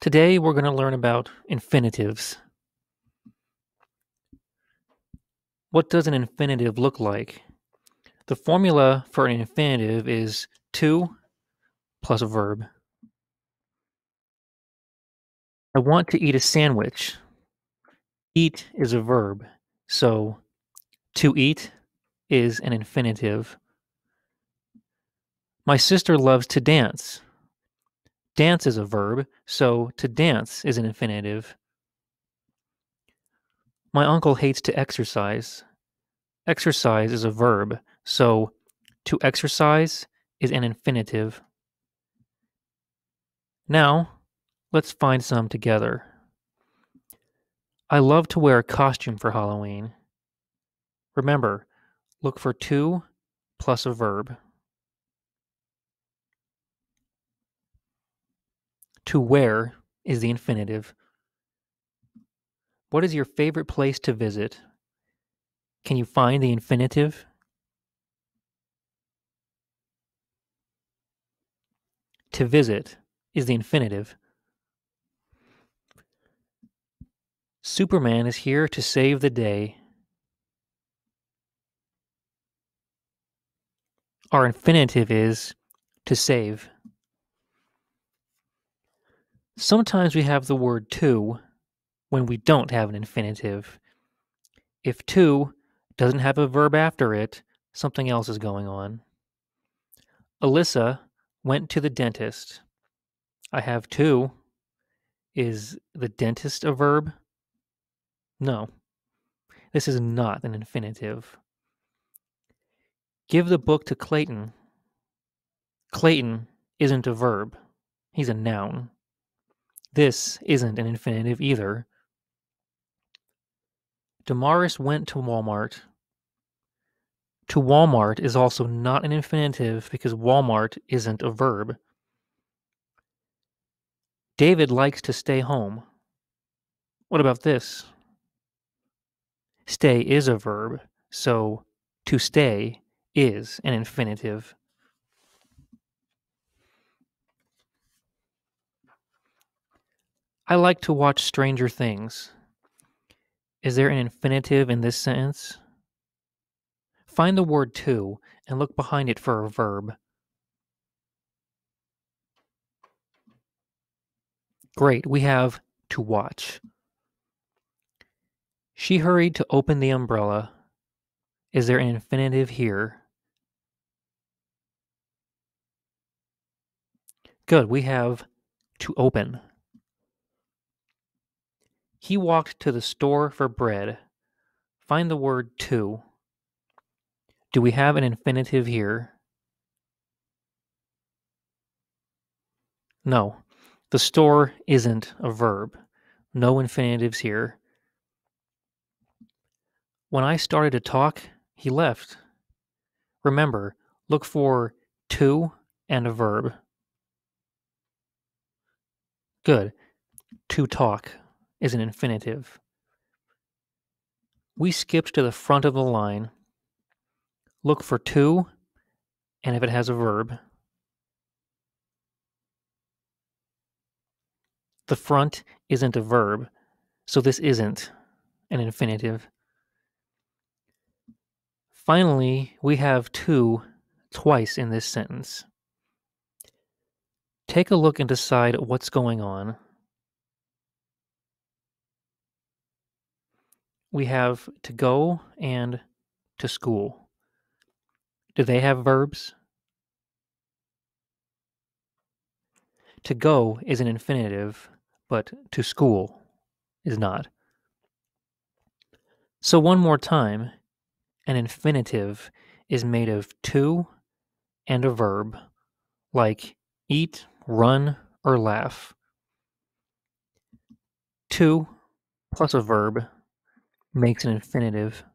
Today we're going to learn about infinitives. What does an infinitive look like? The formula for an infinitive is to plus a verb. I want to eat a sandwich. Eat is a verb, so to eat is an infinitive. My sister loves to dance. Dance is a verb, so to dance is an infinitive. My uncle hates to exercise. Exercise is a verb, so to exercise is an infinitive. Now, let's find some together. I love to wear a costume for Halloween. Remember, look for to plus a verb. To wear is the infinitive. What is your favorite place to visit? Can you find the infinitive? To visit is the infinitive. Superman is here to save the day. Our infinitive is to save. Sometimes we have the word to when we don't have an infinitive. If to doesn't have a verb after it, something else is going on. Alyssa went to the dentist. I have to. Is the dentist a verb? No. This is not an infinitive. Give the book to Clayton. Clayton isn't a verb. He's a noun. This isn't an infinitive either. Damaris went to Walmart. To Walmart is also not an infinitive because Walmart isn't a verb. David likes to stay home. What about this? Stay is a verb, so to stay is an infinitive. I like to watch Stranger Things. Is there an infinitive in this sentence? Find the word to and look behind it for a verb. Great, we have to watch. She hurried to open the umbrella. Is there an infinitive here? Good, we have to open. He walked to the store for bread. Find the word to. Do we have an infinitive here? No, the store isn't a verb. No infinitives here. When I started to talk, he left. Remember, look for to and a verb. Good. To talk is an infinitive. We skipped to the front of the line. Look for to, and if it has a verb. The front isn't a verb, so this isn't an infinitive. Finally, we have to twice in this sentence. Take a look and decide what's going on. We have to go and to school. Do they have verbs? To go is an infinitive, but to school is not. So one more time, an infinitive is made of to and a verb, like eat, run, or laugh. To plus a verb makes an infinitive.